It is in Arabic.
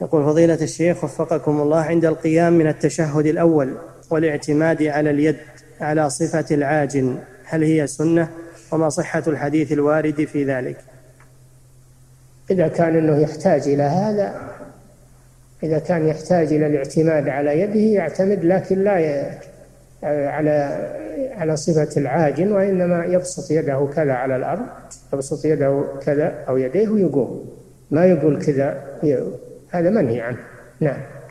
يقول فضيلة الشيخ وفقكم الله، عند القيام من التشهد الأول والاعتماد على اليد على صفة العاجن هل هي سنة؟ وما صحة الحديث الوارد في ذلك؟ إذا كان أنه يحتاج إلى هذا، إذا كان يحتاج إلى الاعتماد على يده يعتمد، لكن لا على صفة العاجن، وإنما يبسط يده كذا على الأرض، يبسط يده كذا أو يديه ويقوم، ما يقول كذا، هذا منهي عنه. نعم.